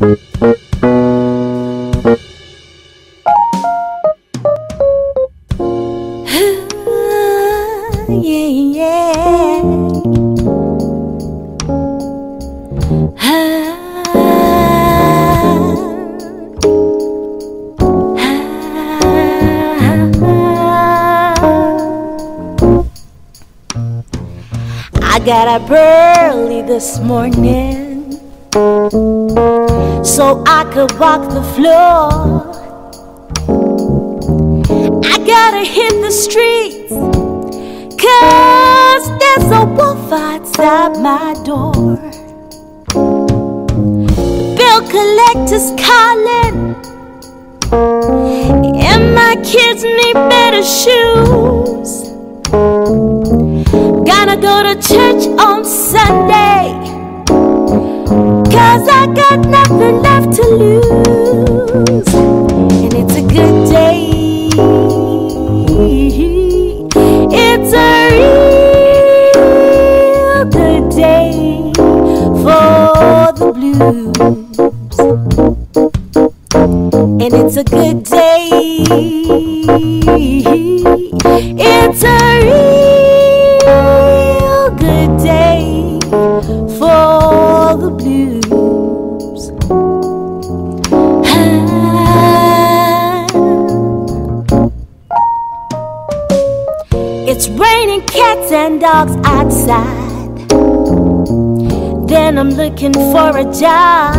I got up early this morning so I could walk the floor. I gotta hit the streets 'cause there's a wolf outside my door. The bill collector's calling and my kids need better shoes. Gotta go to church on Sunday 'cause I got nothing left to lose. And it's a good day. It's a real good day for the blues. And it's a good day. It's a real good day for the blues. It's raining cats and dogs outside. Then I'm looking for a job.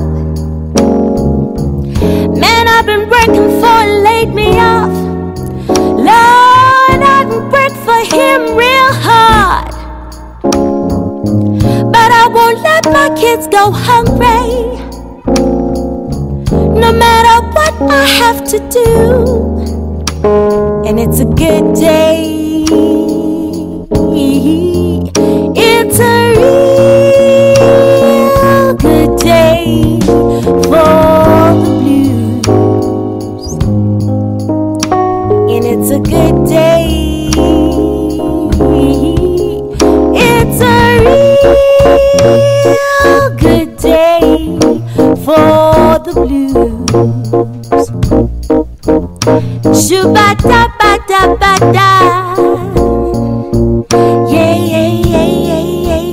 Man, I've been working for it, laid me off. Lord, I can work for him real hard, but I won't let my kids go hungry, no matter what I have to do. And it's a good day. It's a real good day for the blues. And it's a good day. It's a real good day for the blues. Shoo-ba-da-ba-da-ba-da. Yeah, yeah, yeah, yeah, yeah,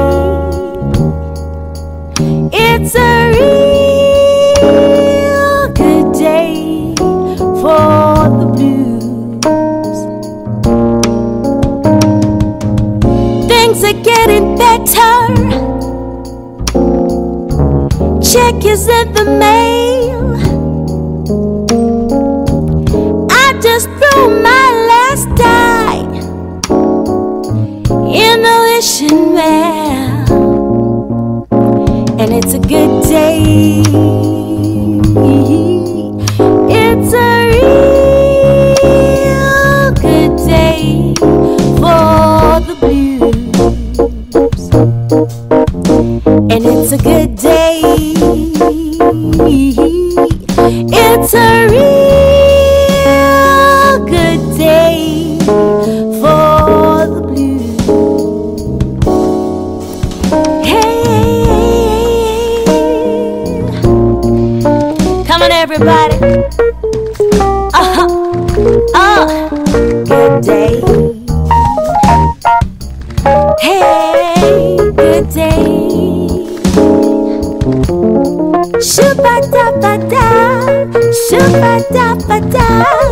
yeah. It's a real good day for the blues. Things are getting better. Check is in the mail. I just threw my last dime in the wishing well. And it's a good day. It's a real good day for the blues. And it's a good day. It's a real good day for the blues. Hey, come on everybody. Good day. Hey, good day. Shoo-ba-da-ba-da, shoo-ba-da-ba-da.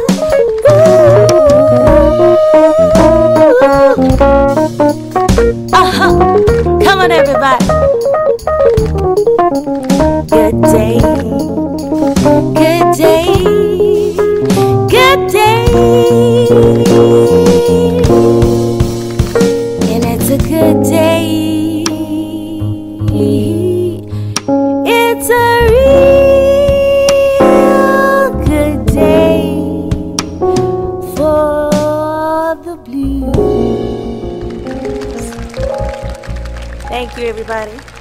Come on everybody. Good day. Good day. Good day. And it's a good day. It's a real good day for the blues. Thank you, everybody.